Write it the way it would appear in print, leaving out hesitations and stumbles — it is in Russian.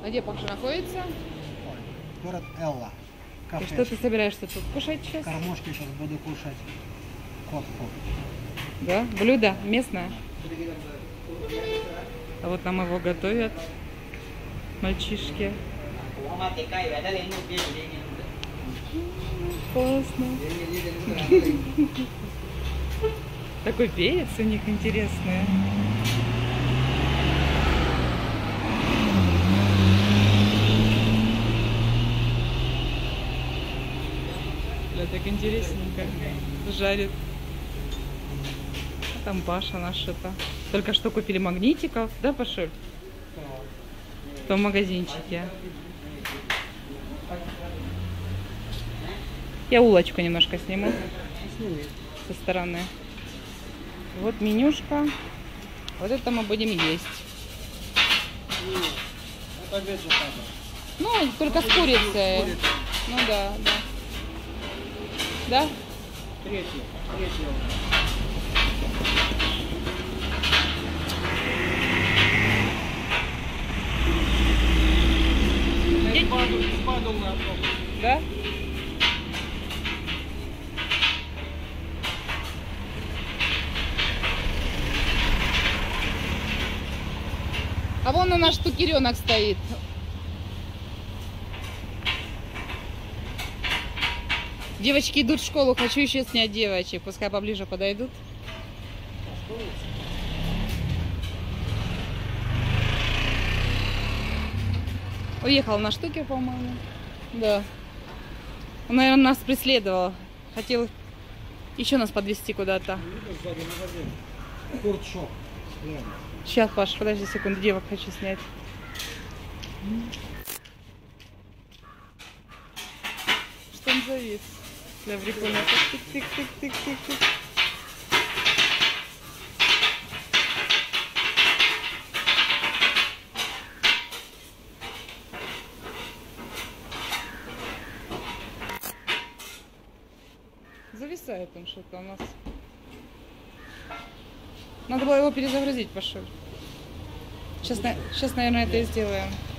А где Паша находится? Город Элла. И что ты собираешься тут кушать сейчас? Кормушки сейчас буду кушать. Котку. Да? Блюдо местное? А вот нам его готовят мальчишки. Классно. Такой перец у них интересный. Да, так интересненько. Жарит. А там Паша наш что-то. Только что купили магнитиков, да, Пашуль? В том магазинчике. Я улочку немножко сниму со стороны. Вот менюшка. Вот это мы будем есть. Ну, только с курицей. Ну да, да. Да? Третий. Да? А вон у нас штукеренок стоит. Девочки идут в школу, хочу еще снять девочек. Пускай поближе подойдут. Уехал на штуке, по-моему. Да. Он, наверное, нас преследовал. Хотел еще нас подвезти куда-то. Сейчас, Паш, подожди секунду, девок хочу снять. Что он завис? Да, прикольно. Тик-тик-тик-тик-тик. Зависает он что-то у нас. Надо было его перезагрузить, Паша. Сейчас, наверное, это и сделаем.